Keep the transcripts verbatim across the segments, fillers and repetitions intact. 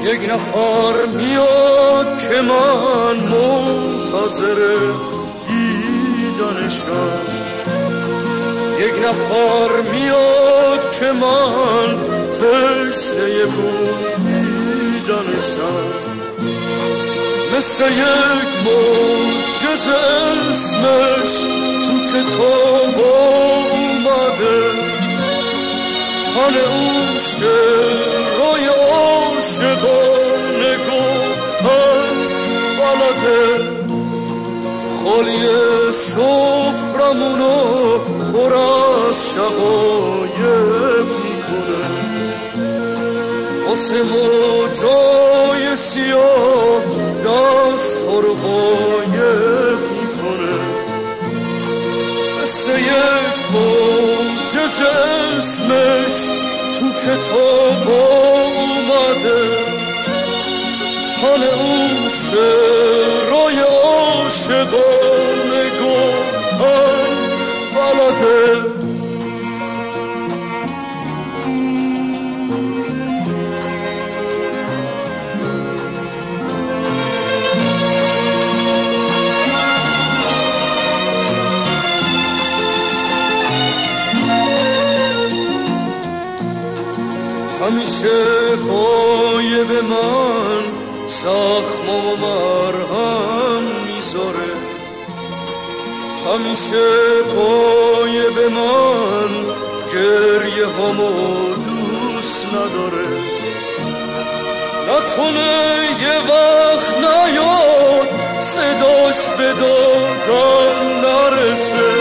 یک نفر میاد که من منتظر دیدنشم، یک نفر میاد که من تشنه بویدنشم، مثل یک معجزه اسمش تو کتاب اومده، تن اون شعرهای عاشقانه گفتن بلده، خالی سفرمونو پر از شقایق میکنه، واسه موجای سیاه دست ها رو قایق میکنه، مثل یک معجزه اسمش تو کتاب اومده، تن اون شعرهای عاشقانه گفتن بلده. همیشه قایب من زخم و مرهم میذاره، همیشه قایب من گریه همو دوست نداره، نکنه یه وقت نیاد صداش به دادم نرسه،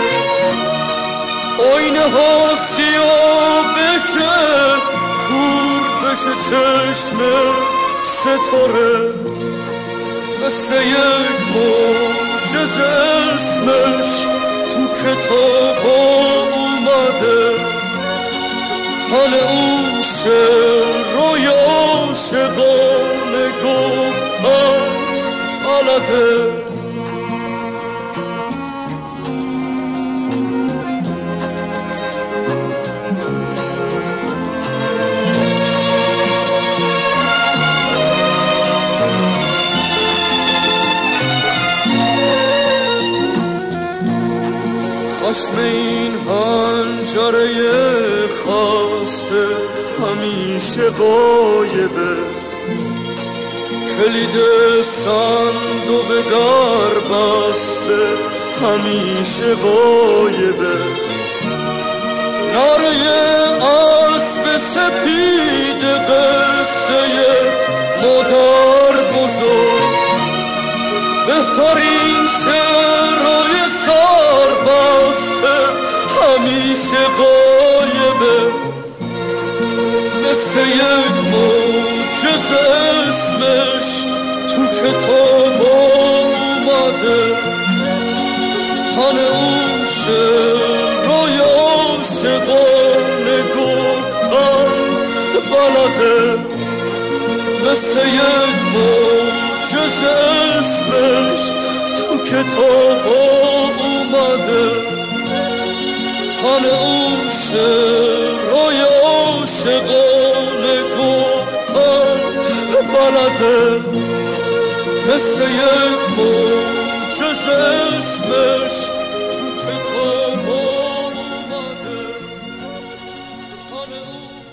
آینه ها سیاه بشه کور بشه چشم ستاره، مثل یک معجزه اسمش تو کتاب اومده، تن اون شعرهای عاشقانه گفتن بلده. خشم این حنجره خسته همیشه غایبه، کلید صندوق در بسته همیشه غایبه، نره اسب سپید قصه مادر بزرگ، بهترین شعرهای سر بسته همیشه غایبه، مثل یک معجزه اسمش تو کتاب اومده، تن اون شعرهای عاشقانه گفتن بلده، مثل یک معجزه اسمش تو کتاب اومده، تن اون شعرهای عاشقانه گفتن بلده، مثل یک معجزه اسمش تو کتاب اومده، تن اون